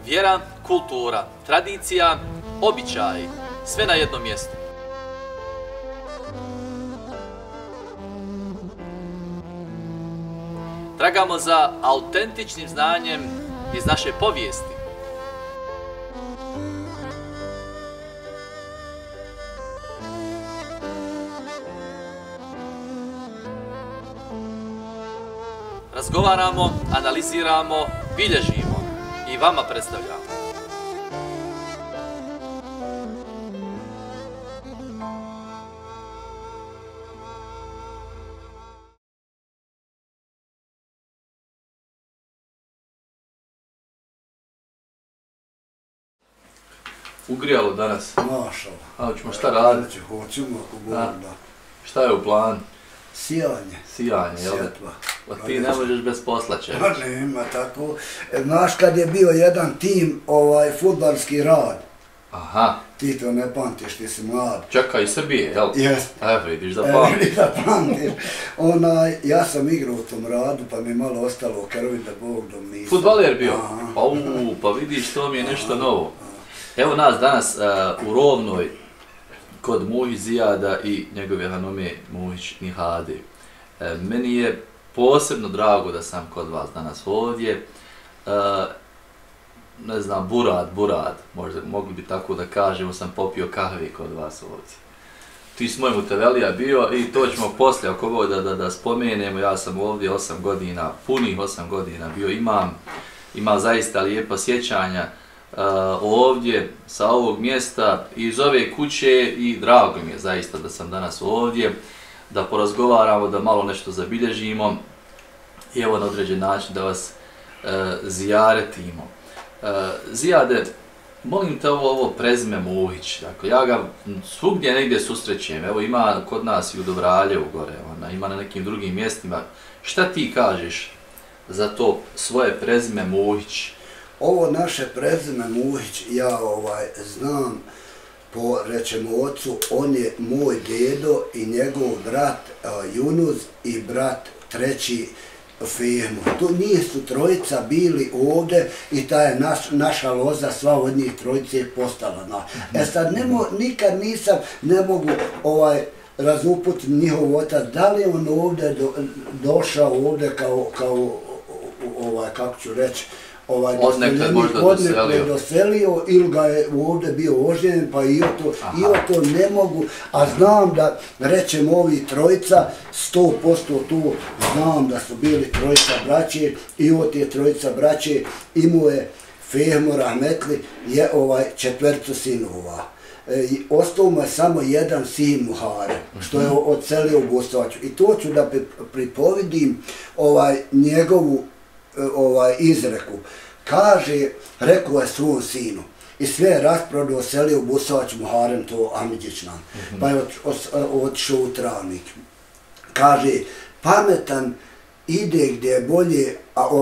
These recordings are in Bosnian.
Vjera, kultura, tradicija, običaji, sve na jednom mjestu. Tragamo za autentičnim znanjem iz naše povijesti. Razgovaramo, analiziramo, bilježimo i vama predstavljamo. Ugrijalo danas. Mašala. A hoćemo šta raditi? Hoćemo ako Bog da. Šta je u planu? Sijanje. Sijanje, jel? Svjetla. Pa ti ne možeš bez posla, čević. Pa nema tako. Znaš kad je bio jedan tim, fudbalski rad. Aha. Ti to ne pamtiš, ti si mlad. Čekaj, iz Srbije, jel? Jest. Evo, vidiš da pamtiš. Vidiš da pamtiš. Ja sam igrao u tom radu, pa mi je malo ostalo u krvi da Bog dom nisam. Fudbaler bio? Aha. Pa vidiš, to mi je nešto novo. Evo nas danas u Rovnoj, kod Muhić Zijada i njegove hanome Muhić Nihade. Meni je posebno drago da sam kod vas danas ovdje. Ne znam, Burad, možda mogli bi tako da kažemo, sam popio kahve kod vas ovdje. Ti s mojim Utevelija bio i to ćemo poslije ako ovo da spomenemo. Ja sam ovdje 8 godina, punih 8 godina bio, imam zaista lijepa sjećanja ovdje sa ovog mjesta iz ove kuće i drago mi je zaista da sam danas ovdje, da porazgovaramo, da malo nešto zabilježimo i evo na određen način da vas zijaretimo. Zijade, molim te ovo prezime Muhić, dakle ja ga svugdje negdje susrećem, evo ima kod nas i u Dovraljevu gore, ima na nekim drugim mjestima. Šta ti kažeš za to svoje prezime Muhić? Ovo naše prezime Muhić, ja znam po rečemu ocu, on je moj dedo i njegov brat Junuz i brat treći Fehmu. Tu njih su trojica bili ovdje i ta je naša loza sva od njih trojice postala. Sad nikad nisam, ne mogu razuputiti njihov otac, da li on ovdje došao ovdje kao kako ću reći, odnekle doselio ili ga je ovdje bio oženjen, pa i o to ne mogu, a znam da, rećem, ovi trojica, 100% tu znam da su bili trojica braće i od te trojica braće imao je Fehmo Rahmetli je četvrtu sinova. Ostao mu je samo jedan sin Muharem, što je odselio u Gostovaču. I to ću da pripovidim njegovu izreku. Kaže, rekao je svom sinu i sve je rasprodao, selio u Busavac Muharem, to Amidžić nam, pa je otišao u Travnik. Kaže, pametan ide gdje je bolje,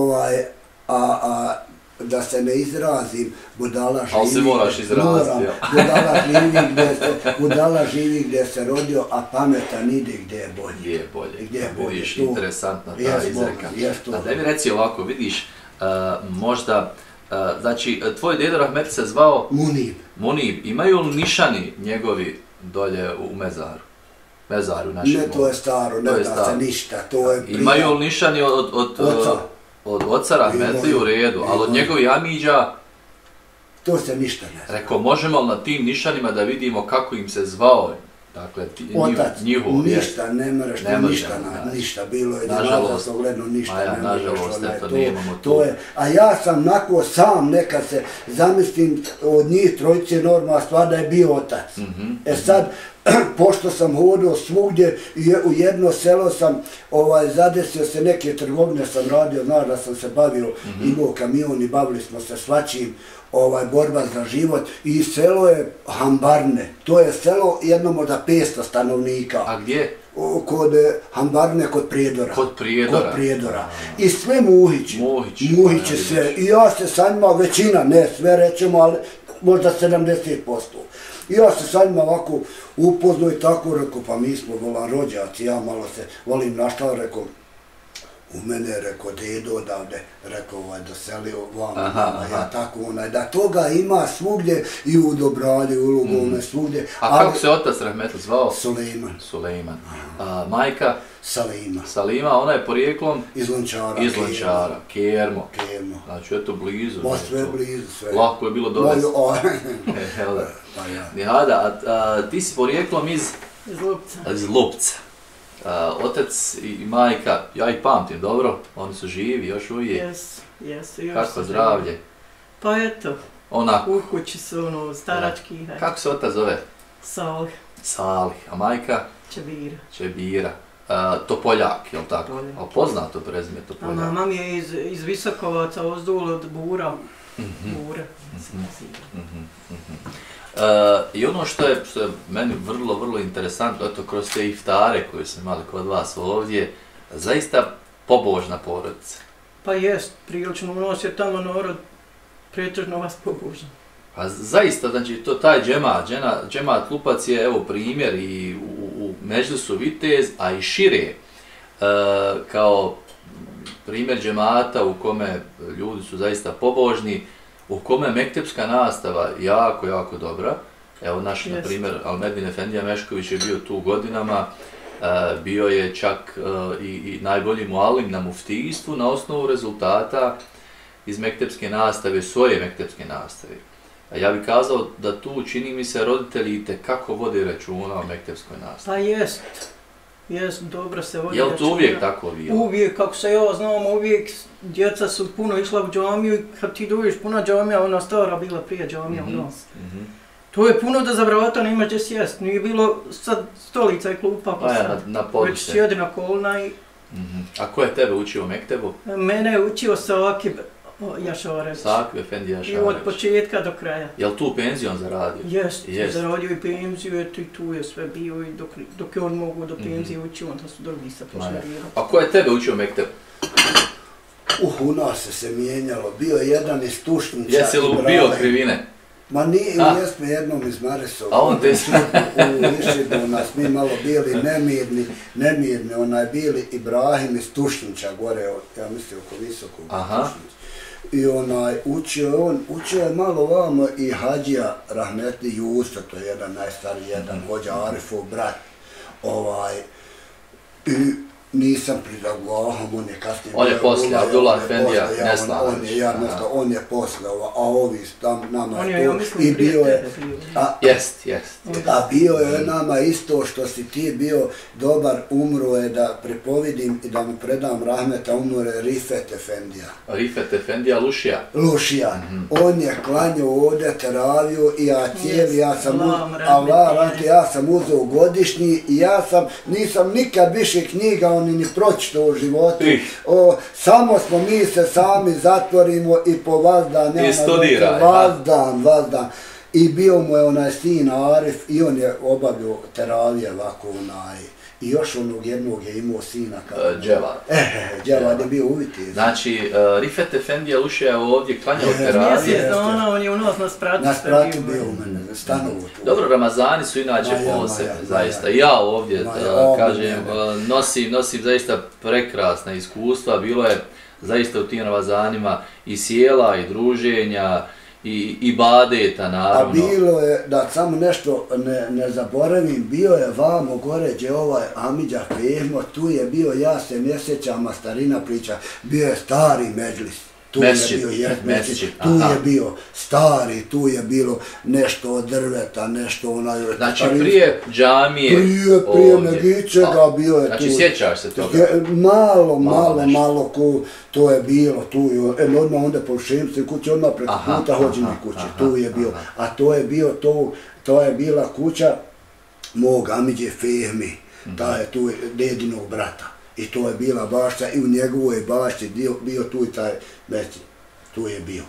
a da se ne izrazim, budala živi. Ali se moraš izraziti. Budala živi gdje se rodio, a pametan ide gdje je bolje. Gdje je bolje. Interesantna ta izreka. A da mi reci ovako, vidiš, možda, znači, tvoj dedo Rahmetli se zvao? Munib. Imaju li nišani njegovi dolje u mezaru? Mezaru našem? Ne, to je staro, ne da se ništa. Imaju li nišani od oca Rahmetli u redu, ali od njegovih amidža? To se ništa ne zna. Rekao, možemo li na tim nišanima da vidimo kako im se zvao? Dakle, njihov, ništa, ne mereš ništa, bilo je nažalost, ogledno ništa. Nažalost, eto, nemamo to. A ja sam nako sam nekad se zamislim od njih trojice normalna stvar da je bio otac. Sad, pošto sam hodao svugdje, u jedno selo sam zadesio se, neke trgovine sam radio, znaš da sam se bavio, imao kamion i bavili smo se svačim, borba za život i selo je Hambarne. To je selo jedno možda 500 stanovnika. A gdje? Kod Hambarne, kod Prijedora. Kod Prijedora. I sve Muhić je sve. I ja se sa njima, većina, ne sve rećemo, ali možda 70%. I ja se sa njima ovako upoznao i tako rekao, pa mi smo volan rođaci, ja malo se volim našta, rekao, u mene rekao dedo odavde, rekao doselio vam, ja tako da toga ima svugdje i u Dobralju, u Lugome, svugdje. A kako se otac rahmetli zvao? Sulejman. Majka? Salima, ona je porijeklom? Iz Lončara. Kermo. Znači, eto blizu. Sve blizu, sve. Lako je bilo dovesti. Nihada, ti si porijeklom iz Lupca. Otac i majka, ja ih pamtim dobro, oni su živi još uvijek. Jesu. Kako zdravlje? Pa eto, u kući su starački. Kako se otac zove? Salih. A majka? Čebira. Topoljak, je li tako? Ali poznato prezime Topoljak. A mama je iz Visokovaca, ozdol od Bura. I ono što je meni vrlo interesantno, eto kroz te iftare koje smo imali kod vas ovdje, zaista pobožna porodica. Pa jest, prilično u nas je tamo narod pretežno vas pobožan. Pa zaista, znači taj džemat Lupac je evo primjer i u Međlisu Vitez, a i šire kao primjer džemata u kome ljudi su zaista pobožni, u kome mektepska nastava jako dobra. Evo naš, na primjer, Almedin Efendija Mešković je bio tu godinama, bio je čak i najbolji mualim na muftijstvu na osnovu rezultata iz mektepske nastave, svoje mektepske nastave. Ja bih kazao da tu, čini mi se, roditelji itekako vode računa o mektepskoj nastavi. Pa jest, dobro se vodi računa. Je li to uvijek tako bilo? Uvijek, kako se ja znam, uvijek djeca su puno išla u džamiju i kad ti dođeš puna džamija, ona stara bila prije džamija u nas. To je puno da za vrata nemaš gdje sjest, nije bilo sad stolica i klupa pa sad, već sjedi na kolna i... A ko je tebe učio u mektebu? Mene je učio Sakib Jašarević. Sakib Efendija Jašarević. I od početka do kraja. Je li tu penzijom zaradio? Jest, zaradio i penziju, eto i tu je sve bio i dok je on mogu do penzije učio, onda su drugi se pošarirali. A ko je tebe učio u mektebu? U nas se mijenjalo, bio je jedan iz Tušnića. Jesi li bio krivine? Ma nije, jesmo jednom iz Maresova. A on te su? U Išibu nas mi malo bili nemirni, bili Ibrahim iz Tušnića, gore, ja mislim oko Visokog Tušnića. I učio je malo vamo i Hadžija Rahmetli Justa, to je jedan najstariji, jedan hođa Arifov brat. I nisam pred Allahom, on je kasnije... On je poslije, Abdullah Efendija Neslanović. On je poslije, a ovi tam nama je to... Ja mislim prije tebe bio. Jest. A bio je nama isto što si ti bio dobar, umro je da prepovidim i da mu predam rahmeta, umro je Rifet Efendija. Rifet Efendija Lušija. On je klanjao ovdje teraviju i ja sam uzeo godišnji i nisam nikad više knjiga ni pročito u životu. Samo smo mi se sami zatvorimo i po vazdan. I studira. Vazdan. I bio mu je onaj sin Arif i on je obavio teravije ovako i još onog jednog je imao sina. Dževad. Dževad je bio uviti. Znači, Rifet Efendija Lušija je ovdje klanjao teravije. Mjesec dana, on je u nas na spratu. Na spratu bio u mene, stanovo tu. Dobro, Ramazani su inače posebni, zaista. Ja ovdje, kažem, nosim zaista prekrasna iskustva. Bilo je zaista u tim Ramazanima i sjela i druženja, i badeta, naravno. A bilo je, da samo nešto ne zaboravim, bio je vamo gore gdje Amidža Fehmo, tu je bio, ja se ne sjećam, a starina priča, bio je stari Međlis. Tu je bio stari, tu je bilo nešto od drveta, nešto onaj... Znači prije džamije Prije Megićega bio je tu. Znači sjećaš se toga? Malo, to je bilo tu. Normalno onda po Šemskoj kući, odmah preko puta Hođine kuće, tu je bio. A to je bila kuća mog Amidže Fehmi, ta je tu dedinog brata. I to je bila bašća i u njegovoj bašći bio tu i taj veći. Tu je bio.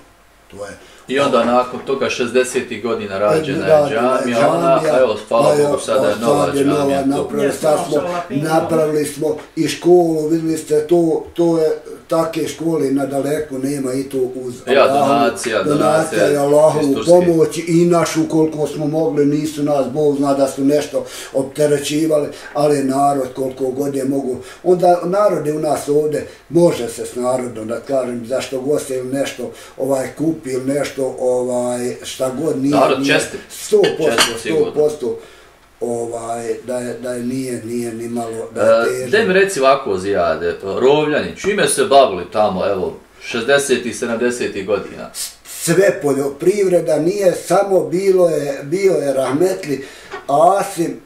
to je. I onda nakon toga 60. godina rađena je džamija, ona, evo, hvala Bogu, sada je nova džamija. Napravili smo i školu, vidjeli ste, to je take škole nadaleko, nema i to uz donacija i Allahovu pomoć i našu koliko smo mogli, nisu nas, Bog zna da su nešto opterećivali, ali narod koliko god je mogu. Onda narod je u nas ovdje, može se s narodom, da kažem, zašto goste ili nešto kupi ili nešto, šta god nije. Narod čestit. 100%. Da je nije ni malo da je težno. Daj mi reci ovako, Zijade, Rovljani, čime se bavili tamo, evo, 60. i 70. godina? Sve poljoprivreda, nije samo bio je rahmetli Asim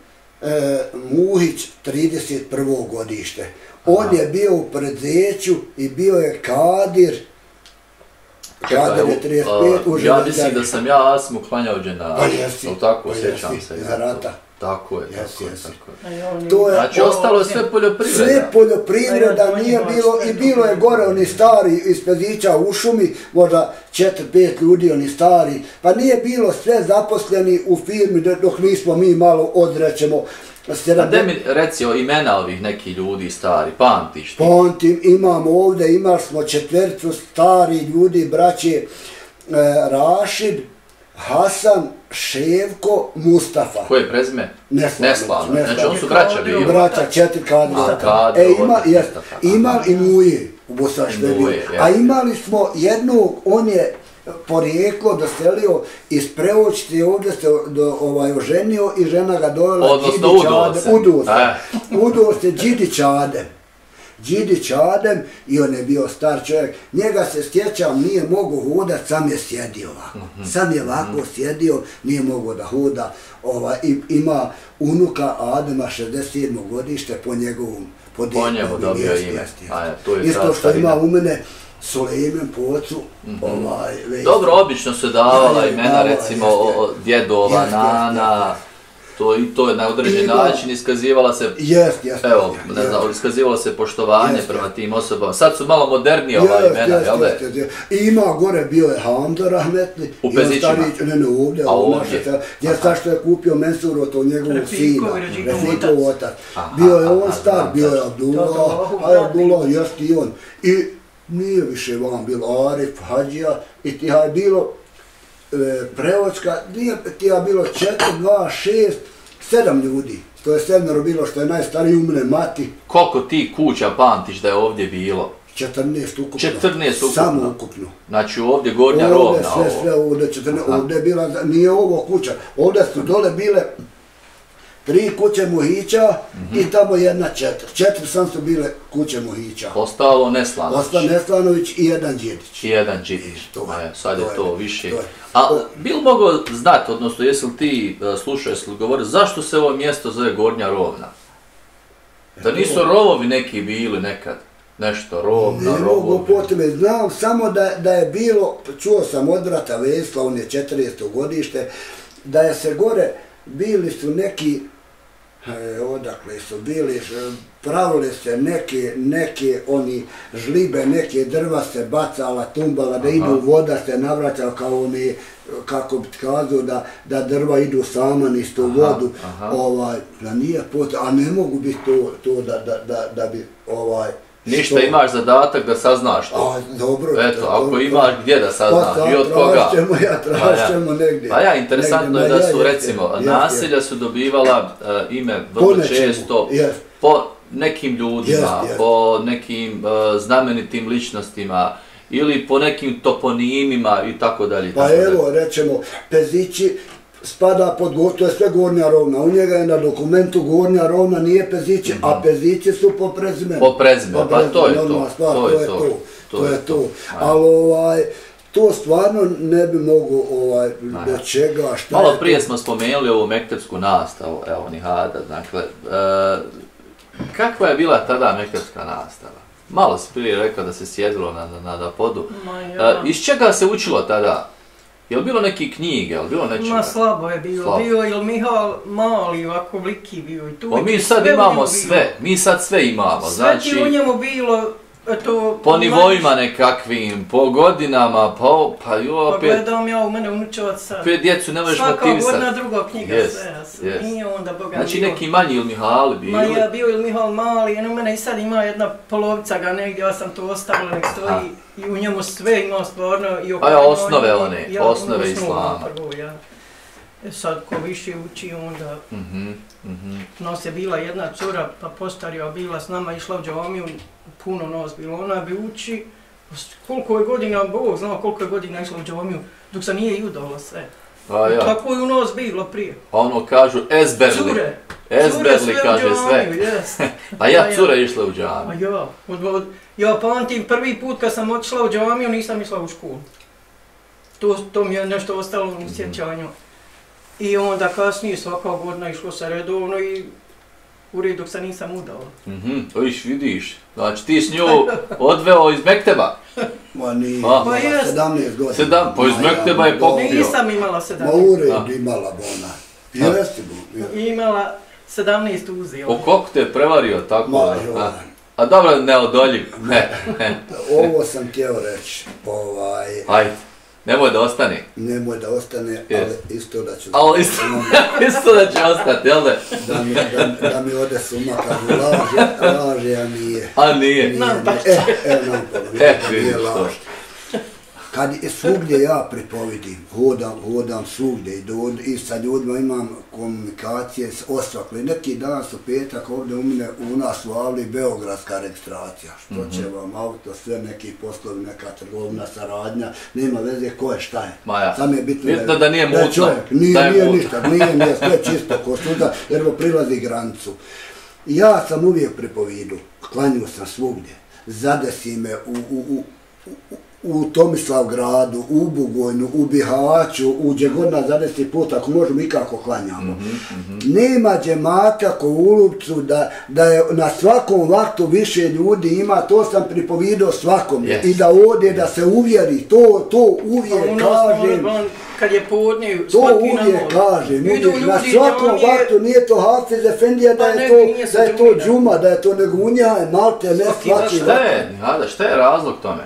Muhić 31. godište. On je bio u prezeću i bio je Kadir. Kadir je 35. Ja mislim da sam ja Asimu klanjao dženazu. Pa jesi. Tako, sjećam se. Za rata. Tako je. Znači, ostalo je sve poljoprivreda. Sve poljoprivreda nije bilo i bilo je gore oni stari iz Pezića u šumi, možda 4-5 ljudi oni stari, pa nije bilo sve zaposleni u firmi dok nismo mi malo odrećemo. A gdje mi reci o imena ovih nekih ljudi stari, pamtiš ti? Pamtim, imamo ovdje, imali smo 4 stari ljudi, braće Rašid, Hasan, Ševko, Mustafa. Koje prezime? Neslano. Znači on su braća bili? Braća, 4 Kadrova. Ima i Muje u Bosašvedu. A imali smo jednog, on je porijeklo doselio iz Preočite, ovdje se oženio i žena ga dojela. Odnosno Udo se Đidić Adem. Đidić Adem i on je bio star čovjek. Njega se sjećam, nije mogao hodat, sam je sjedio ovako. Sam je ovako sjedio, nije mogao da hoda. Ima unuka Adema 67. godište po njegovom Po njemu dobio ime. Isto što ima u mene Sulejman po ocu. Dobro, obično se davala imena, recimo djedova, nana. To je na određen način iskazivala se, evo, ne znam, iskazivalo se poštovanje prema tim osobama. Sad su malo modernije ova imena, jel da? Ima gore, bio je Hamza rahmetli. U Pezićima? Ne, ovdje. Gdje sad što je kupio Mensuro, to njegovog sina, Refikov otac. Bio je on star, bio je Abdullah, jest i on. I nije više vam bilo Arif, Hadžija, i ti je bilo Preočka, ti je bilo 4, 2, 6, 7 ljudi. To je 7 bilo što je najstariji u mene mati. Koliko ti kuća pamtiš da je ovdje bilo? 14 ukupno. 14 ukupno? Samo ukupno. Znači ovdje Gornja Rovna ovo? Sve ovdje 14, ovdje je bila, nije ovo kuća. Ovdje su dole bile 3 kuće Muhića i tamo 1 4. 4 sam su bile kuće Muhića. Ostalo Neslanović. Ostalo Neslanović i 1 Đidić. I 1 Đidić. Sad je to više. A bi li mogao znati, odnosno jesi li ti slušao, jesi li govorio, zašto se ovo mjesto zove Gornja Rovna? Da nisu rovovi neki bili nekad? Nešto, Rovna, rovovi. Znam samo da je bilo, čuo sam od brata Vesla, on je 40. godište, da je se gore, bili su neki, odakle su bili, pravili se neke oni žlibe, neke drva se bacala, tumbala, da idu voda se navraćala kao oni, kako bi kazao, da drva idu sama niz tu vodu, da nije potrebno, a ne mogu biti to da bi Ništa, imaš zadatak da saznaš to. Dobro. Eto, ako imaš gdje da saznaš i od koga. Tražćemo negdje. Pa ja, interesantno je da su, recimo, naselja su dobivala ime vrlo često po nekim ljudima, po nekim znamenitim ličnostima ili po nekim toponimima i tako dalje. Pa evo, rećemo, Pezići spada pod Gornja, to je sve Gornja Rovna. U njega je na dokumentu Gornja Rovna, nije Pezići, a Pezići su po prezimenu. Po prezimenu, pa to je to. To je to. Ali to stvarno ne bi mogu do čega, šta je to. Malo prije smo spomenuli ovu mektepsku nastavu, evo Nihada, dakle, kakva je bila tada mektepska nastava? Malo si prije rekao da se sjedilo na podu. Iz čega se učilo tada? Je li bilo neke knjige, je li bilo nečega? Ma slabo je bilo, bio je Mihal Mali, ovako veliki bio i tu. Mi sad imamo sve, mi sad sve imamo, znači... Sve ti u njemu bilo, Po nivoima nekakvim, po godinama, pa jo opet... Pa gledam ja u mene unučevac sad. Opet djecu ne možeš motivisati. Svaka godina druga knjiga, sve. Nije onda Boga. Znači neki manji ili Mihali bili? Ma ja bio ili Mihal mali, u mene i sad ima jedna polovica ga negdje, ja sam to ostavila, nek stoji i u njemu sve ima stvarno i a ja osnove one, osnove islama. Sad ko više uči onda, nas je bila jedna cura, pa postarija bila s nama, išla u džamiju, puno nas bilo, ona bi uči, koliko je godina, Bog zna koliko je godina išla u džamiju, dok se nije i udala sve. Tako je u nas bilo prije. A ono kažu ezberli. Cure. Ezberli kaže sve. A ja cure išla u džamiju. Ja pamtim prvi put kad sam otišla u džamiju, nisam išla u školu. To mi je nešto ostalo u sjećanju. I onda kasnije svaka godina išlo se redovno i u redu dok se nisam udala. Vidiš, znači ti s nju odveo iz Mekteba. Ma nije, pa 17 godina. Pa iz Mekteba je pokupio. Nisam imala 17. Ma u redu imala bona. Jesi bo. Imala 17 uzela. O koliko te prevario tako? A dobro, neodoljiv. Ovo sam htio reći. Ajde. Nemoj da ostane. Nemoj da ostane, ali isto da ću... Ali isto da će ostati, jel da? Da mi ode suma, kažu laže, a nije. A nije? Nije laž. Kad svugdje ja pripovidim, hodam svugdje i sa ljudima imam komunikacije s Osvakle. Neki dan su petak ovdje u nas u Avli beogradska registracija. Što će vam auto, sve neki poslovi, neka trgovina, saradnja, nema veze ko je šta je. Sam je bitno da nije mutno. Nije ništa, nije sve čisto ko suda, jer prilazi granicu. Ja sam uvijek pripovidu, klanju sam svugdje, zadesi me u Tomislavgradu, u Bugojnu, u Bihaću, u Đegorna za 10 puta, ako možemo i kako klanjamo. Nema džemata ko u Ulupcu da je na svakom vaktu više ljudi ima, to sam pripovidio svakome. I da ode, da se uvjeri, to uvijek kažem. Kad je podne, to uvijek kažem, na svakom vaktu nije to Hafiz Efendija da je to džuma, da je to nego unjaj, malte, ne svaki vakt. Šta je razlog tome?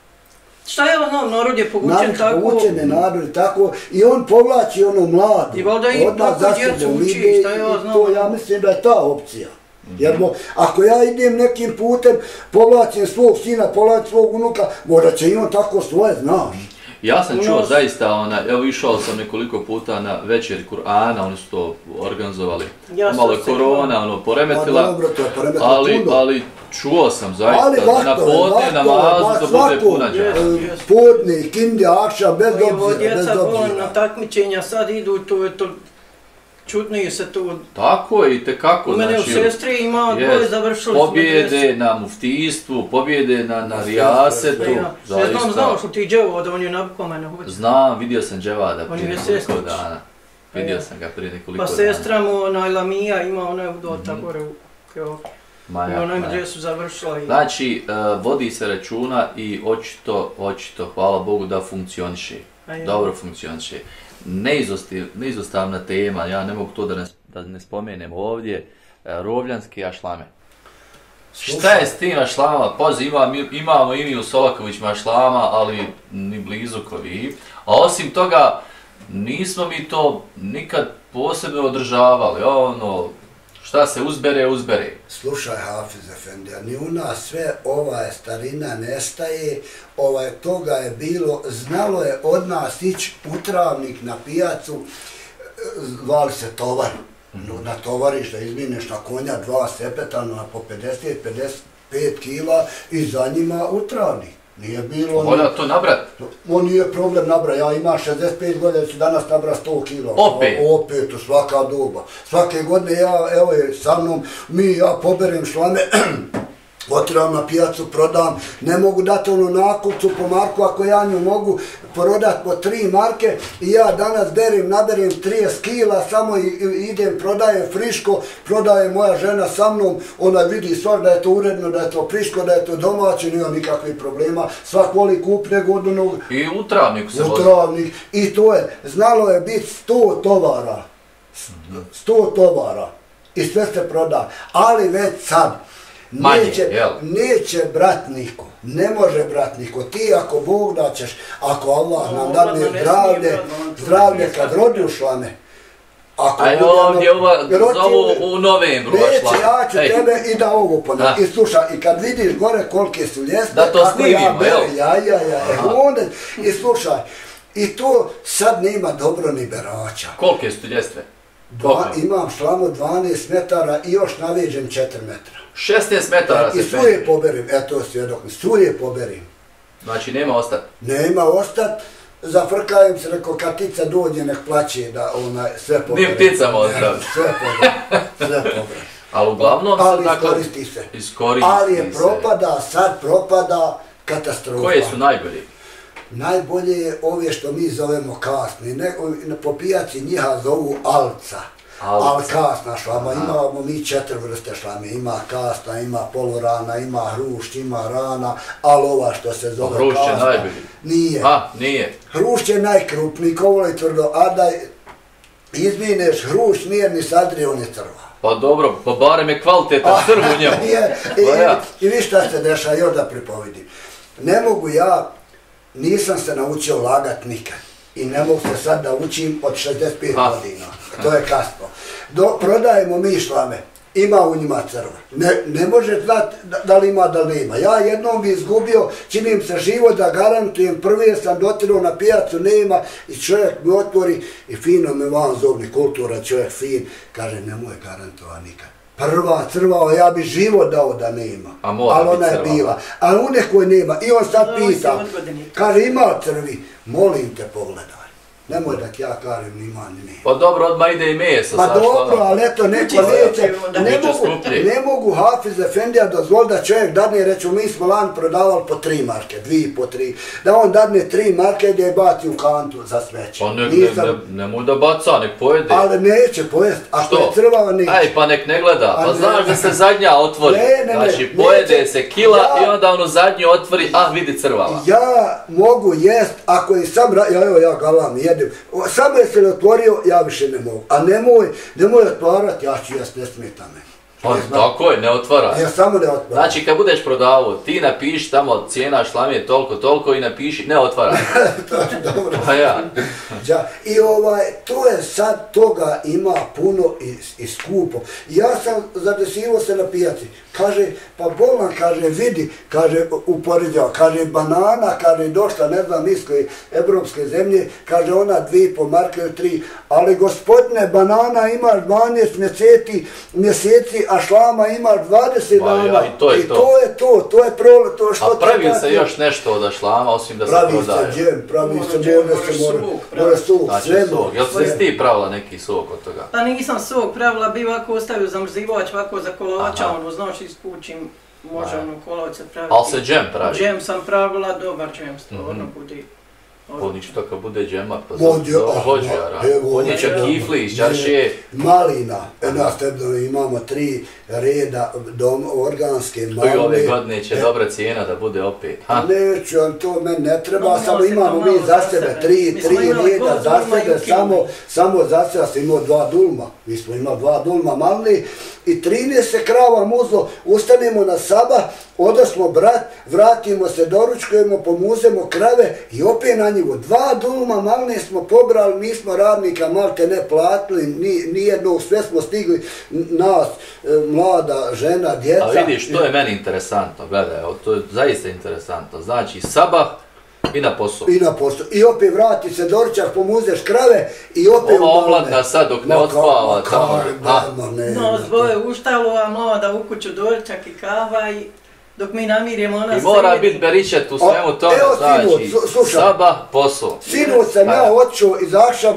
Šta je ono, narod je povučen tako? Povučen je narod tako i on povlači ono mladi. I valjda i tako djecu uči, šta ja znam. To ja mislim da je ta opcija. Jer ako ja idem nekim putem, povlačim svog sina, povlačim svog unuka, možda će i on tako svoje, znaš. Ja sam čuo zaista, evo išao sam nekoliko puta na večer Kur'ana, oni su to organizovali. Malo je korona, poremetila, ali čuo sam zaista da na podne namazu to bude puna džama. Podne, kindi, akša, bez obzira. Djeca volim na takmičenja, sad idu, to je to, čudnije se to... Tako je, i tekako, znači... U mene u sestri ima dvoje završili smo pobjede na muftijstvu, pobjede na rijasetu, zaista. Znao što ti Dževoda, on je nabukao mene hoće. Znam, vidio sam Dževada prije nekoliko dana. Vidio sam ga prije nekoliko dana. Pa sestra mu, Lamija, ima ona udota gore u Keoku. I ona im gdje su završila i... Znači, vodi se računa i očito, hvala Bogu, da funkcioniše. Dobro funkcioniše. Neizostavna tema, ja ne mogu to da ne spomenem ovdje, rovljanske ašlame. Šta je s tim ašlamama? Pazi, imamo i mi u Solakovićima ašlama, ali ni blizu ko vi. A osim toga, nismo mi to nikad posebno održavali. Šta se uzbere. Slušaj, Hafiz Efendija, ni u nas sve ova starina nestaje, toga je bilo, znalo je od nas ići u travnik na pijacu, zvali se tovar. Natovariš da izmineš na konja 2 sepetana po 50-55 kila i za njima u travnik. Nije bilo... Volja to nabrat? On nije problem nabrat, ja imam 65 godina, ću danas nabrat 100 kila. Opet, u svaka doba. Svake godine evo je sa mnom, ja poberem šlame, otiram na pijacu, prodam, ne mogu dati nakupcu po marku, ako ja nju mogu prodat po 3 marke i ja danas naberem 30 kila, samo idem, prodajem friško, prodaje moja žena sa mnom, ona vidi stvar da je to uredno, da je to friško, da je to domaće, nema nikakvih problema, svak voli kupne godinu. I u travniku se vozi. U travnik, i to je, znalo je biti 100 tovara, 100 tovara i sve se proda, ali već sad, Neće brat niko, ne može brat niko. Ti ako Bog da ćeš, ako Allah nam dadne zdravlje kad rodi u šlame. Aj ovdje zovu u novembru. Neće, ja ću tebe i da ovo ponavljam. I slušaj, i kad vidiš gore kolike su ljestve, da to snimimo, jel? I slušaj, i to sad nema dobro ni berača. Kolike su ljestve? Imam šlamu 12 metara i još naveđem 4 metra. 16 metara se penje. I suje poberim, eto svjedok, suje poberim. Znači nema ostat? Nema ostat, zafrkajem se, rekao, kad ptica dođe nek plaće da sve poberim. Nim pticama ostavi. Sve poberim. Ali uglavnom se dakle... Ali je propada, sad propada katastrofa. Koje su najbolji? Najbolje je ove što mi zovemo kasni. Po pijaci njiha zovu alca. Ali kasna šlama. Imamo mi 4 vrste šlame. Ima kasna, ima polurana, ima hrušć, ima rana, ali ova što se zove kasna. Hrušć je najbolji? Nije. Hrušć je najkrupniji, kovolo je tvrdo, a da izmineš hrušć, nije ni sadrio ni crva. Pa dobro, pa barem je kvalitetan crv u njemu. I vi šta se deša, još da pripovidim. Ne mogu ja, nisam se naučio lagat nikad. I ne mogu se sad da učim od 65 godina. To je kasno. Prodajemo mi šlame. Ima u njima crva. Ne može znati da li ima, da li nema. Ja jednom bi izgubio, činim se život da garantujem, prvi sam dotirao na pijacu, nema, i čovjek mi otvori i fino me van zovni, kultura, čovjek fin, kaže nemoj garantova nikad. Prva crva, ja bi život dao da nema, ali ona je bila. Ali u nekoj nema. I on sad pita, kaže ima crvi, molim te pogledaj. Nemoj da ja kažem ni ima ni nema. Pa dobro, odmah ide i meso. Pa dobro, ali eto neko neće, ne mogu Hafiz Efendija dozvoli da čovjek dadne, reću mi smo lani prodavali po 3 marke, 2 po 3, da on dadne 3 marke gdje je baci u kantu za smeće. Pa nemoj da baca, nek pojede. Ali neće pojest, ako je crvava neće. Aj, pa nek ne gleda, pa znaš da se zadnja otvori. Znači, pojede se kila i onda ono zadnju otvori, vidi crvava. Ja mogu jest, ako i sam, evo ja galam jedem, samo je se ne otvorio, ja više ne mogu. A nemoj otvarati, ja ću jest, ne smeta me. Pa tako je, ne otvaraj. Ja samo ne otvaram. Znači kad budeš prodavao, ti napiši tamo cijena šlame je toliko i napiši ne otvaraj. To je dobro. Pa ja. I to je sad, toga ima puno i skupo. Ja sam zadesivao se na pijaci. Kaže, pa bolan, kaže, vidi, kaže, upoređava, kaže, banana, kaže, došla, ne znam, iz koje evropske zemlje, kaže, ona 2,5 marke, 3, ali gospodine, banana imaš 12 mjeseci, a šlama imaš 20 dana. I to je to je prolo, to što... A pravi se još nešto od šlama, osim da se prodaje? Pravi se džem, pravi se more sok, sve može. Jel si ti pravila neki sok od toga? Pa nisam sok pravila, bi ovako ostavio zamrzivač, ovako za kolača, znaš, iskućim, može kolavce praviti. Ali se džem pravi? Džem sam pravila, dobar džem, stvarno budi. Ponič to kad bude džema, pa vođara. Poniče kifli iz čaršije. Malina, nas tebno imamo 3 reda organske maline. I ove godine će dobra cijena da bude opet. Neću, to meni ne treba, samo imamo mi za sebe 3 reda za sebe, samo za sebe sam imao 2 dulma. Mi smo imali 2 dulma maline i 13 krava muzlo, ustanemo na sabah, odasmo brat, vratimo se, doručkujemo, pomuzemo krave i opet na njivu. 2 dulma maline smo pobrali, nismo radnika malte ne platili, nijednog, sve smo stigli nas, mlada žena, djeca. A vidiš, to je meni interesantno, gledaj, to je zaista interesantno. Znači, sabah i na posao. I na posao. I opet vrati se doručak, pomuzeš krave i opet... Ova omladna sad dok ne otpava tamo. No, zboje uštalo, a mlada u kuću doručak i kava i... Dok mi namirimo ona... I mora biti beričet u svemu tome, znači, sabah, posao. Sinoć sam ja otišao iz akšama,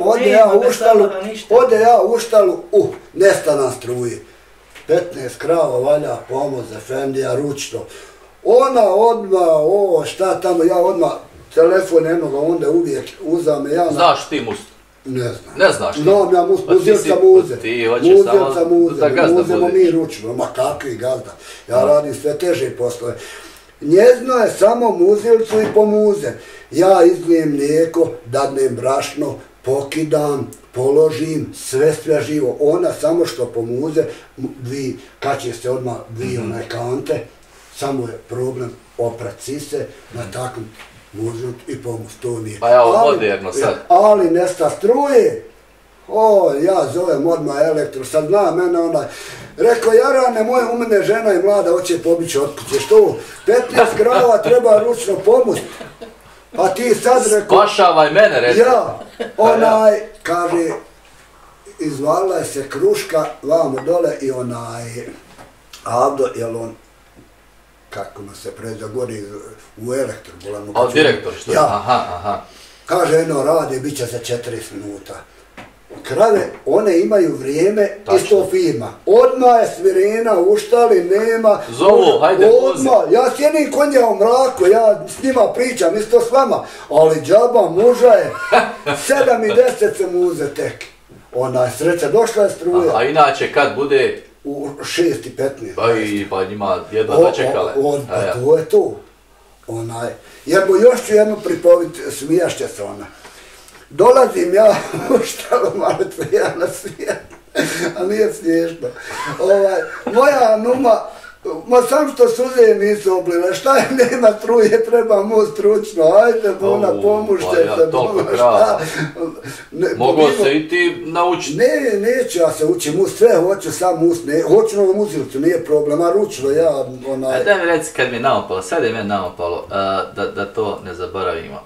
ode ja u štalu, nestana struje. 15 krava valja, pomoz, Efendija, ručno. Ona odmah, šta tamo, ja odmah, telefon jednoga onda uvijek uzame, ja... Znaš ti must? Ne znam. Ne znaš ti? Znam ja muzilca muze. Ti hoćeš samo da gazda budeš. Muzemo mi ručno, ma kakvi gazda. Ja radim sve teže poslove. Njezno je samo muzilcu i pomuze. Ja izlijem mlijeko, dadnem brašno, pokidam, položim, sve živo. Ona samo što pomuze, kaće se odmah dvije onaj kante, samo je problem oprat sise, na takvom mužut i pomuz, to nije. Pa ja ovo moderno sad. Ali nesta struje, ja zovem odmah elektro, sad zna mene onaj, rekao, Jarane, moja u mene žena i mlada hoće pobići od kuće, što 15 grava treba ručno pomust, pa ti sad rekao... Spašavaj mene, reći. Ja, kaže, izvalila je se kruška vamo dole i Avdo, jel on, kako mu se pređa gori u elektro. A direktor što? Ja. Aha. Kaže, radi, bit će za 40 minuta. Krave, one imaju vrijeme, isto firma. Odmah je svirena, uštali, nema. Zovu, hajde vozi. Ja sjedim konja u mraku, ja s njima pričam, isto s vama. Ali džaba muža je, 7 i 10 se muze tek. Sreća, došla je struja. A inače kad bude? U 6 i 15. Pa njima jedva dočekale. Pa to je to. Jer još ću jednu pripoviti, smijašće se ona. Dolazim ja u štalu, malo ja na svijet, a nije smiješno. Moja numa, sam što suze nisu oblile, šta je, nema struje, treba mu stručno, ajde, ona pomožite se, šta. Mogu se i ti naučiti? Neću ja se učim, sve hoću sam hoću novu muzilicu, nije problem, a ručno ja, Daj mi reci kad mi je naopalo, sad je meni naopalo, da to ne zaboravimo.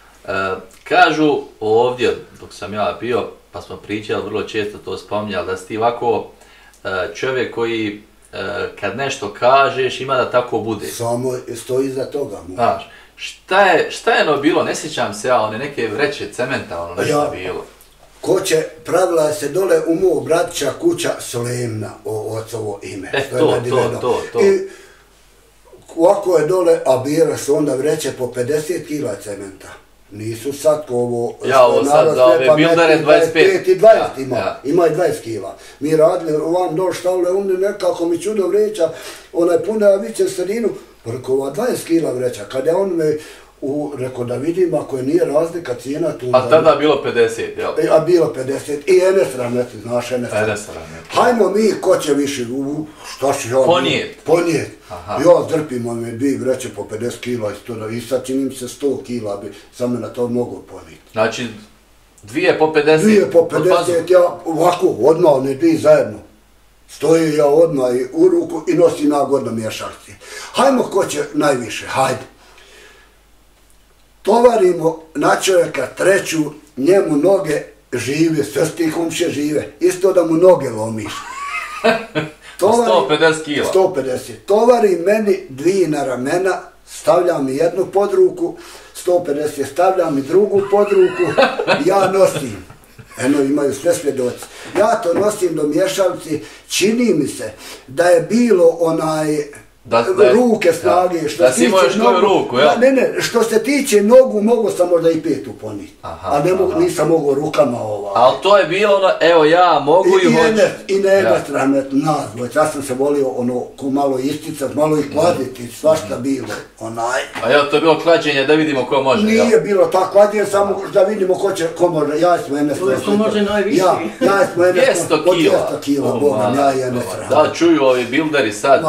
Kažu ovdje, dok sam ja bio, pa smo pričali, vrlo često to spominjali, da si ti ovako čovjek koji kad nešto kažeš ima da tako bude. Samo stoji iza toga. Znaš, šta je ono bilo, ne sjećam se ja, one neke vreće cementa, nešto bilo. Ko će, pravila se dole u mog bratića kuća Solemna, ocovo ime. To. I ovako je dole, a bile su onda vreće po 50 kila cementa. Nisu sad ovo... Ja, ovo sad za ove bildere 25. I 20 ima i 20 kila. Mi radili, vam došli stavile umne nekako mi čudo vreća, pune aviće sredinu, preko ova 20 kila vreća. Kad je on me rekao da vidim ako je nije razlika cijena tu... A tada bilo 50, jel? A bilo 50 i Enesrameti, znaš Enesrameti. Hajmo mi, ko će više, šta ću ja... Ponijet. Ja drpim one dvije vreće po 50 kila i sad činim se 100 kila bi sam me na to mogu ponijeti. Znači, dvije po 50? Dvije po 50, ja ovako, odmah one dvije zajedno. Stoji ja odmah u ruku i nosim nagodno miješalci. Hajmo ko će najviše, hajde. Tovarimo na čovjeka treću, njemu noge žive, sve stihom će žive, isto da mu noge lomiš. 150 kila. 150. Tovari meni dvije na ramena, stavljam mi jednu pod ruku, 150, stavljam mi drugu pod ruku, ja nosim. Imaju sve svjedoci. Ja to nosim do miješalci, čini mi se da je bilo ruke snage, da si imao još koju ruku, jel? Ne, što se tiče nogu, mogu sam možda i 5 uponiti, a nisam mogu rukama Ali to je bilo evo ja mogu i hoću. I na jednu stranu, nazvoj, ja sam se volio ko malo isticat, malo i kladiti, svašta bilo, A to je bilo klađenje da vidimo ko može, jel? Nije bilo tako klađenje, samo da vidimo ko može, ja smo jedne strane. Ko može najviše? Ja smo jedne strane, po 200 kila, Bogam, ja jedne strane. Da čuju ovi bilderi sad.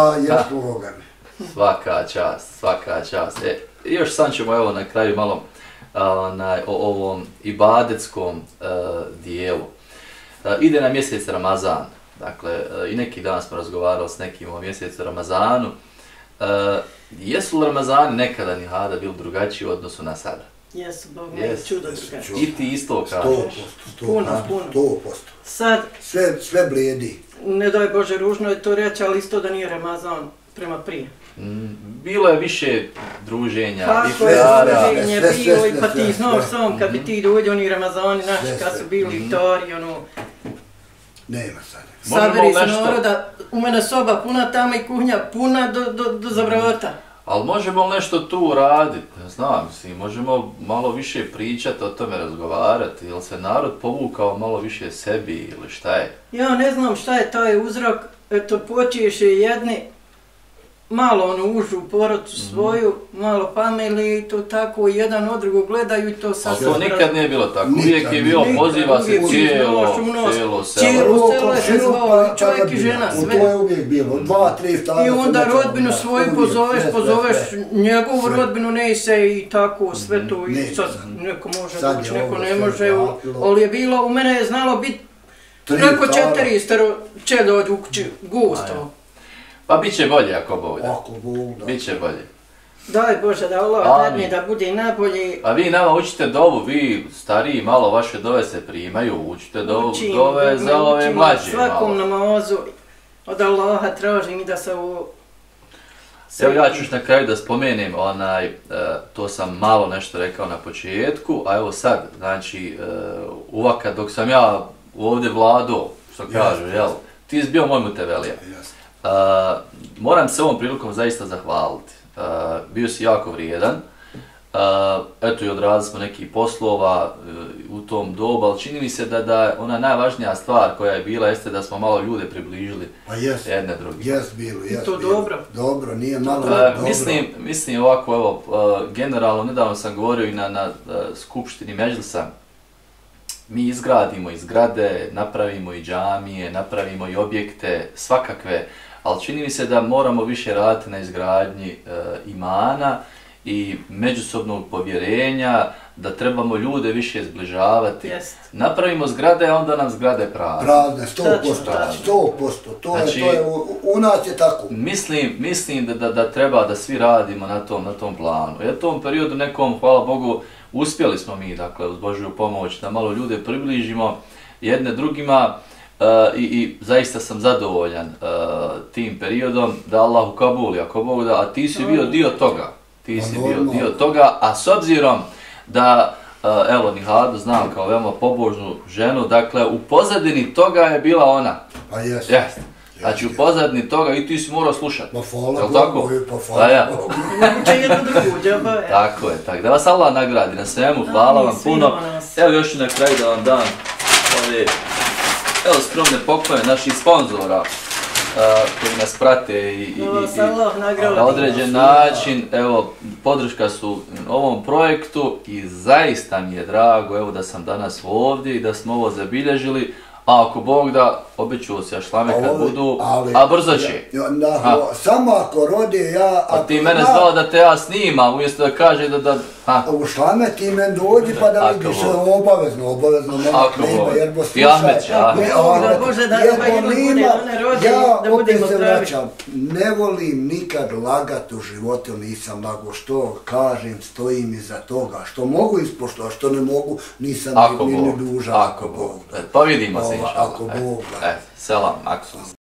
Svaka čast. Još sam ćemo evo na kraju malo o ovom ibadetskom dijelu. Ide na mjesec Ramazan, dakle i neki dan smo razgovarali s nekim o mjesecu Ramazanu. Jesu li Ramazani nekada Nihada bili drugačiji u odnosu na sada? Jesu, Bog me čudo drugačiji. I ti isto kažeš? 100%. Sad, sve blijedi. Ne daj Bože, ružno je to reći, ali isto da nije Ramazan prema prije. Bilo je više druženja, kako je druženje bilo i pa ti znaš sam kad bi ti dođe oni Ramazani naši kad su bili iftari, Nema sad. Saberi se naroda, u mene soba puna tamo i kuhnja puna do zavrata. Ali možemo li nešto tu raditi, ne znam, možemo malo više pričati o tome, razgovarati, ili se narod povukao malo više sebi ili šta je? Ja ne znam šta je taj uzrok, eto počeše jedni malo onu užu porodicu svoju, malo familiju, to tako jedan od drugog gledaju i to sad... Ali to nikad nije bilo tako, uvijek je bilo, poziva se cijelo selo je zvao, čovjek i žena, sve. To je uvijek bilo, 2-3 stara. I onda rodbinu svoju pozoveš njegovu rodbinu, ne se i tako sve to, i sad neko može doći, neko ne može, ali je bilo, u mene je znalo biti preko 4 će dođu u kući, gusto. Pa bit će bolje ako Bog da. Ako Bog da. Bit će bolje. Daj Bože da Allah dadne da bude najbolji. A vi nama učite dovu, vi stariji malo vaše dove se primaju, učite dove za ove mlađe. Svakom namazu od Allaha tražim i da se ovo... Evo ja ću na kraju da spomenem, to sam malo nešto rekao na početku, a evo sad, znači, uvaka dok sam ja ovdje vladao, što kažu, jel, ti si bio moj mutevelija. Moram se ovom prilikom zaista zahvaliti. Bio si jako vrijedan. Eto i odradili smo nekih poslova u tom dobu, ali čini mi se da ona najvažnija stvar koja je bila jeste da smo malo ljude približili jedne drugi. Jes bilo, jes bilo. dobro. Dobro, nije malo dobro. Mislim ovako, evo, generalno, nedavno sam govorio i na skupštini Međlisa, mi izgradimo i zgrade, napravimo i džamije, napravimo i objekte, svakakve, ali čini mi se da moramo više raditi na izgradnji imana i međusobnog povjerenja, da trebamo ljude više zbližavati. Napravimo zgrade, a onda nam zgrade prazne. Prazne, 100%, to je, u nas je tako. Mislim da treba da svi radimo na tom planu. U tom periodu nekom, hvala Bogu, uspjeli smo mi, dakle, uz Božju pomoć, da malo ljude približimo jedne drugima i zaista sam zadovoljan tim periodom, da Allah ukabuli, ako Bog da, a ti si bio dio toga. Ti si bio dio toga, a s obzirom da, evo, Nihadu znam kao veoma pobožnu ženu, dakle, u pozadini toga je bila ona. Pa jest. Znači, u pozadini toga i ti si morao slušati. Pa hvala Bogu, pa hvala Bogu. Tako je, tako. Da vas Allah nagradi na svemu, hvala vam puno. Evo još na kraju da vam dam ove, evo, skromne poklone naših sponzora koji nas prate i na određen način, evo, podrška su ovom projektu i zaista mi je drago, evo, da sam danas ovdje i da smo ovo zabilježili. A ako Bog da, obećuo se šlame kad budu, a brzo će. Samo ako rode ja... A ti mene zvao da te ja snimam, umjesto da kaže da... U šlame ti men dođi pa da vidiš, obavezno, nema treba, jer bo slušaj... Ja opet se vraćam, ne volim nikad lagat u životu, nisam lago, što kažem, stojim iza toga, što mogu ispoštovati, što ne mogu, nisam ni dužan. Pa vidimo se. Ako Bog da. Selam, ako